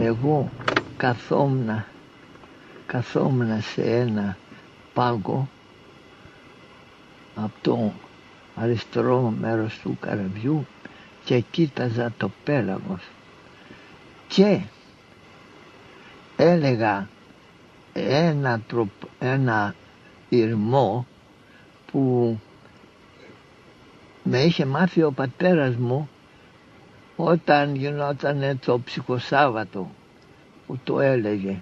Εγώ καθόμουν σε ένα πάγκο από το αριστερό μέρος του καραβιού και κοίταζα το πέλαγος και έλεγα ένα ηρμό που με είχε μάθει ο πατέρας μου όταν γινόταν το ψυχοσάββατο, που το έλεγε,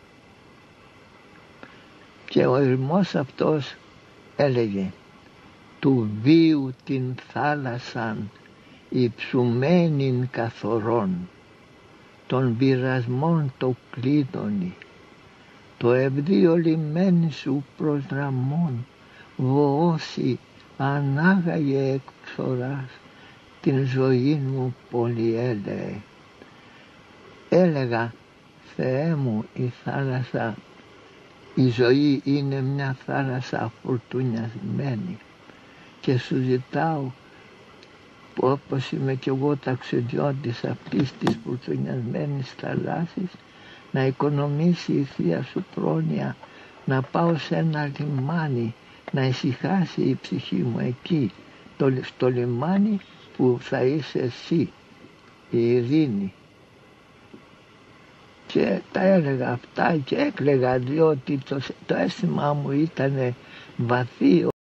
και ο ηρμός αυτός έλεγε: «Του βίου την θάλασσαν υψουμένην καθορών, των πειρασμών το κλείδωνη, το ευδίο λιμέν σου προς γραμμών, βοώσει ανάγαγε εκ ψωράς, την ζωή μου πολυέλεε». Έλεγα: «Θεέ μου, η θάλασσα, η ζωή είναι μια θάλασσα φουρτουνιασμένη και σου ζητάω, όπως είμαι κι εγώ ταξιδιώτης αυτής της φουρτουνιασμένης θαλάσσης, να οικονομήσει η Θεία Σου πρόνοια, να πάω σε ένα λιμάνι, να ησυχάσει η ψυχή μου εκεί, στο λιμάνι που θα είσαι εσύ, η ειρήνη». Και τα έλεγα αυτά και έκλαιγα, διότι το αίσθημά μου ήταν βαθύ.